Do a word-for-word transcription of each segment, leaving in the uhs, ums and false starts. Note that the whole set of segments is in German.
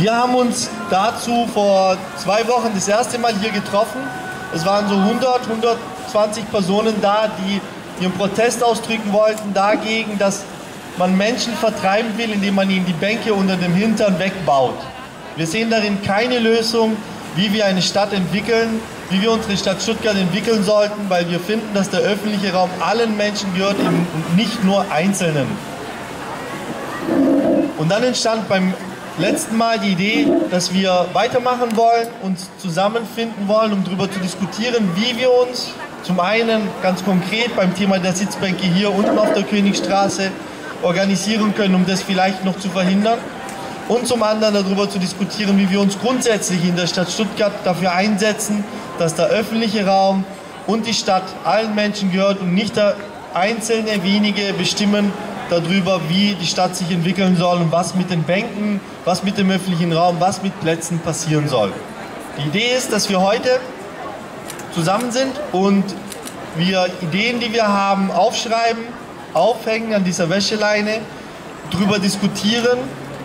Wir haben uns dazu vor zwei Wochen das erste Mal hier getroffen. Es waren so hundert, hundertzwanzig Personen da, die ihren Protest ausdrücken wollten dagegen, dass man Menschen vertreiben will, indem man ihnen die Bänke unter dem Hintern wegbaut. Wir sehen darin keine Lösung, wie wir eine Stadt entwickeln, wie wir unsere Stadt Stuttgart entwickeln sollten, weil wir finden, dass der öffentliche Raum allen Menschen gehört und nicht nur Einzelnen. Und dann entstand beim letzten Mal die Idee, dass wir weitermachen wollen, uns zusammenfinden wollen, um darüber zu diskutieren, wie wir uns zum einen ganz konkret beim Thema der Sitzbänke hier unten auf der Königstraße organisieren können, um das vielleicht noch zu verhindern, und zum anderen darüber zu diskutieren, wie wir uns grundsätzlich in der Stadt Stuttgart dafür einsetzen, dass der öffentliche Raum und die Stadt allen Menschen gehört und nicht der einzelne wenige bestimmen darüber, wie die Stadt sich entwickeln soll und was mit den Bänken, was mit dem öffentlichen Raum, was mit Plätzen passieren soll. Die Idee ist, dass wir heute zusammen sind und wir Ideen, die wir haben, aufschreiben, aufhängen an dieser Wäscheleine, darüber diskutieren,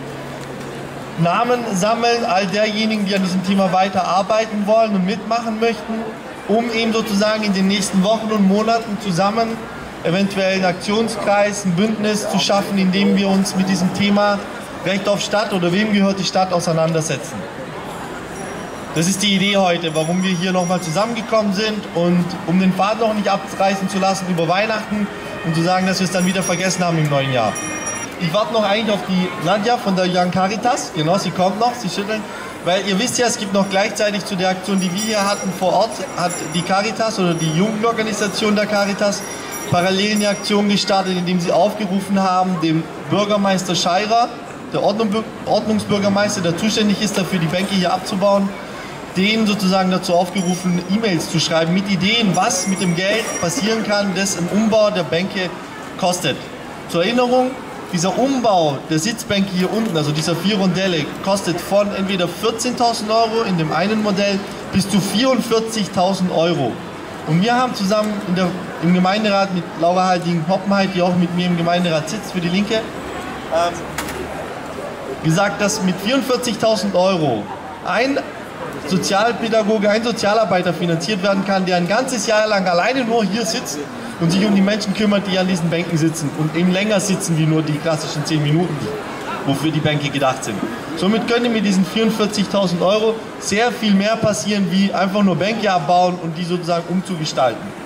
Namen sammeln, all derjenigen, die an diesem Thema weiterarbeiten wollen und mitmachen möchten, um eben sozusagen in den nächsten Wochen und Monaten zusammen eventuell einen Aktionskreis, ein Bündnis zu schaffen, in dem wir uns mit diesem Thema Recht auf Stadt oder wem gehört die Stadt auseinandersetzen. Das ist die Idee heute, warum wir hier nochmal zusammengekommen sind und um den Faden noch nicht abreißen zu lassen über Weihnachten und zu sagen, dass wir es dann wieder vergessen haben im neuen Jahr. Ich warte noch eigentlich auf die Nadja von der Young Caritas, genau, sie kommt noch, sie schütteln, weil ihr wisst ja, es gibt noch gleichzeitig zu der Aktion, die wir hier hatten vor Ort, hat die Caritas oder die Jugendorganisation der Caritas parallel eine Aktion gestartet, indem sie aufgerufen haben, dem Bürgermeister Scheirer, der Ordnung, Ordnungsbürgermeister, der zuständig ist dafür, die Bänke hier abzubauen, den sozusagen dazu aufgerufen, E-Mails zu schreiben mit Ideen, was mit dem Geld passieren kann, das im Umbau der Bänke kostet. Zur Erinnerung, dieser Umbau der Sitzbänke hier unten, also dieser vier Rondelle, kostet von entweder vierzehntausend Euro in dem einen Modell bis zu vierundvierzigtausend Euro. Und wir haben zusammen in der, im Gemeinderat mit Laura Halding-Hoppenheit, die auch mit mir im Gemeinderat sitzt für die Linke, ähm, gesagt, dass mit vierundvierzigtausend Euro ein Sozialpädagoge, ein Sozialarbeiter finanziert werden kann, der ein ganzes Jahr lang alleine nur hier sitzt und sich um die Menschen kümmert, die an diesen Bänken sitzen und eben länger sitzen wie nur die klassischen zehn Minuten, wofür die Bänke gedacht sind. Somit können mit diesen vierundvierzigtausend Euro sehr viel mehr passieren, wie einfach nur Bänke abbauen und die sozusagen umzugestalten.